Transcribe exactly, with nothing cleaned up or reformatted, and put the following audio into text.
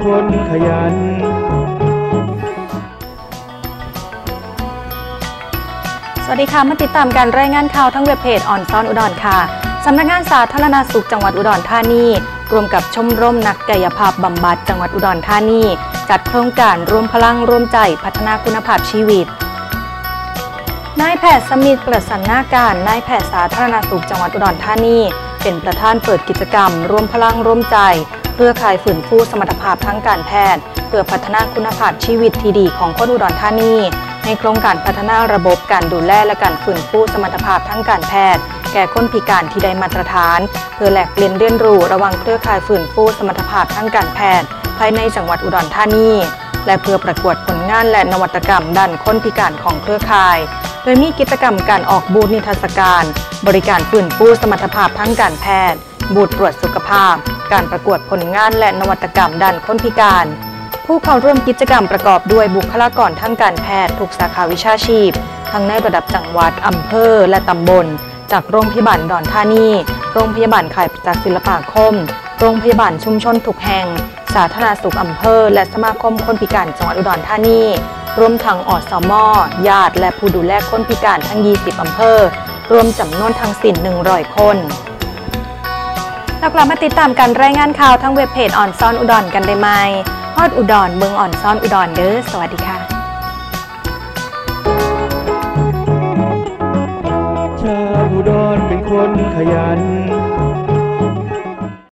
คนขยันสวัสดีค่ะมาติดตามการรายงานข่าวทั้งเว็บเพจออนซ่อนอุดรค่ะสำนักงานสาธารณสุขจังหวัดอุดรธานีรวมกับชมรมนักกายภาพบำบัดจังหวัดอุดรธานีจัดโครงการรวมพลังร่วมใจพัฒนาคุณภาพชีวิตนายแพทย์สมิทธิ์ประสันนาการนายแพทย์สาธารณสุขจังหวัดอุดรธานีเป็นประธานเปิดกิจกรรมรวมพลังร่วมใจเพื่อข่ายฝืนฟูสมรรถภาพทางการแพทย์เพื่อพัฒนาคุณภาพชีวิตที่ดีของคนอุดรธานีในโครงการพัฒนาระบบการดูแลและการฟื้นฟูสมรรถภาพทางการแพทย์แก่คนพิการที่ได้มาตรฐานเพื่อแลกเปลี่ยนเรียนรู้ระหว่างเครือข่ายฟื้นฟูสมรรถภาพทางการแพทย์ภายในจังหวัดอุดรธานีและเพื่อประกวดผลงานและนวัตกรรมด้านคนพิการของเครือข่ายโดยมีกิจกรรมการออกบูธนิทรรศการบริการฟื้นฟูสมรรถภาพทางการแพทย์บูธตรวจสุขภาพการประกวดผลงานและนวัตกรรมด้านคนพิการผู้เข้าร่วมกิจกรรมประกอบด้วยบุคลากรทางการแพทย์ทุกสาขาวิชาชีพทั้งในระดับจังหวัดอำเภอและตำบลจากโรงพยาบาลอุดรธานีโรงพยาบาลข่ายประจักษ์ศิลปาคมโรงพยาบาลชุมชนทุกแห่งสาธารณสุขอำเภอและสมาคมคนพิการจังหวัดอุดรธานีรวมทั้งอสม.ญาติและผู้ดูแลคนพิการทั้งยี่สิบอำเภอรวมจำนวนทั้งสิ้นหนึ่งร้อยคนแล้วกลับมาติดตามการรายงานข่าวทั้งเว็บเพจออนซ่อนอุดรกันได้ไหมฮอดอุดรเมืองอ่อนซ่อนอุดรเด้อสวัสดีค่ะชาวอุดรเป็นคนขยัน